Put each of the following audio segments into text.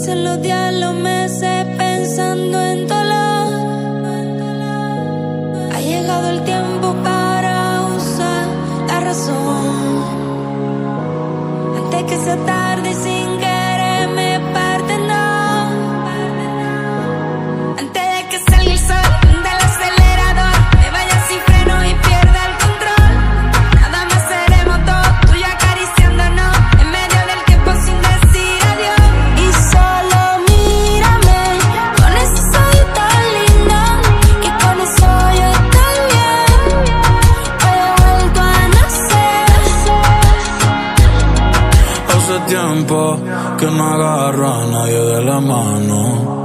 Pasan los días, los meses pensando en dolor. Ha llegado el tiempo para usar la razón. Antes que sea tarde y sin querer me parten dos. Antes de que salga el sol del acelerador, me vaya sin freno y pierda el control. Nada más seremos dos, tú y yo acariciándonos en medio del tiempo sin decir adiós. Y solo mírame con esos ojos tan lindos, que con eso yo estoy bien. Hoy he vuelto a nacer. Hace tiempo que no agarro a nadie de la mano.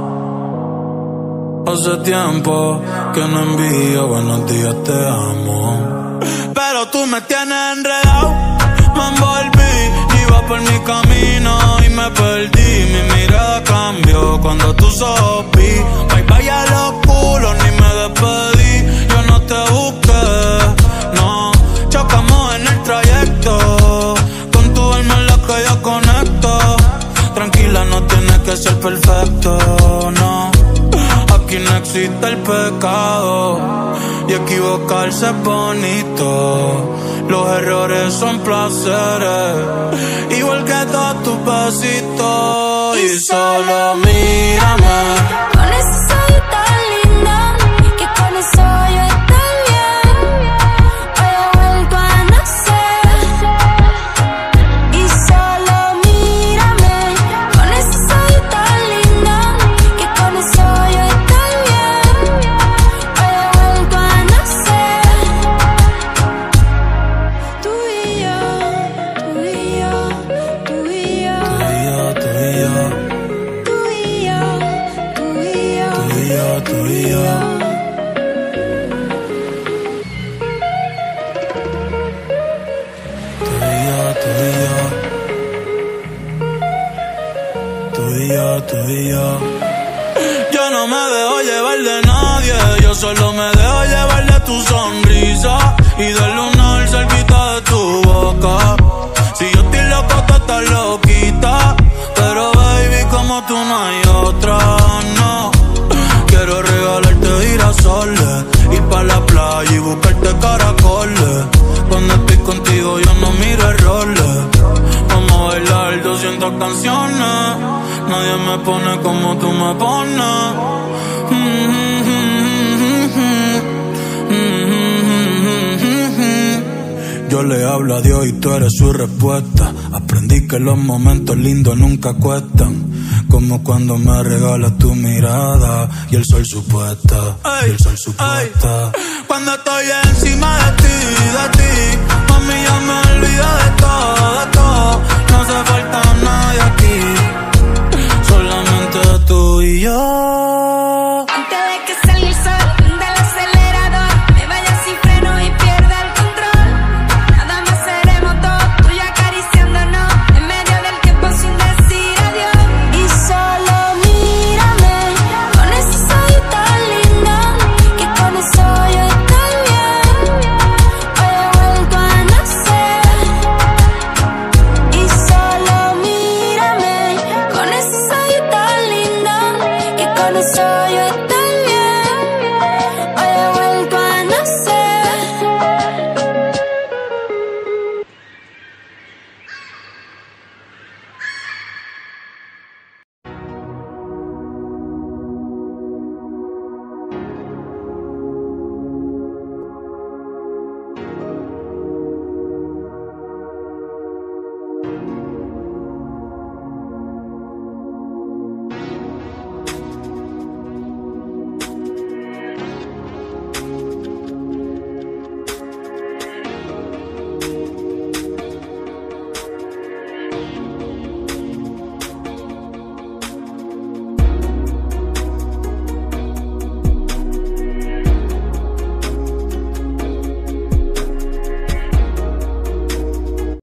Hace tiempo que no envío buenos días, te amo. Pero tú me tienes enredado, me envolví, iba por mi camino y me perdí. Mi mirada cambió cuando tú sopí. Bye bye a los culos, ni me despedí. Yo no te busqué, no. Chocamos en el trayecto, con tu alma en la que yo conecto. Tranquila, no tienes que ser perfecto, no. Aquí no existe el pecado y equivocarse es bonito. Los errores son placeres, igual que todos tus besitos. Y solo mírame Con esos ojos tan lindos, que con eso yo estoy bien. Hoy he vuelto a nacer. Y solo mírame con esos ojos tan lindos, que con eso yo estoy bien. Hoy he vuelto a nacer. Tú y yo, tú y yo, tú y yo, tú y yo, tú y yo, tú y yo, tú y yo, tú y yo. Tú y yo, tú y yo. Yo no me dejo llevar de nadie, yo solo me dejo llevar de tu sonrisa y del lunar cerquita de tu boca. Si yo estoy loco, tú estás loquita, pero baby, como tú no hay otra, no. Quiero regalarte girasoles, ir pa' la playa y buscarte caracoles. Cuando estoy contigo yo no miro errores. Vamos a bailar 200 canciones, nadie me pone como tú me pones. Yo le hablo a Dios y tú eres su respuesta. Aprendí que los momentos lindos nunca cuestan, como cuando me regalas tu mirada y el sol supuesta, y el sol supuesta. Cuando estoy encima de ti, mami, ya me olvido de todo.